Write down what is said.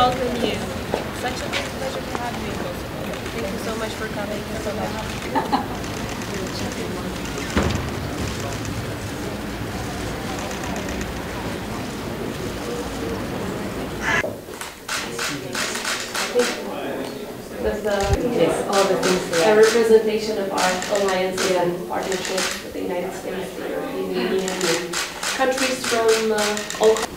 welcome you. Such a big pleasure to have you in Kosovo. Thank you so much for coming. Thank you so much. With all the things, a representation of our alliances and partnerships with the United States, the European Union, and countries from all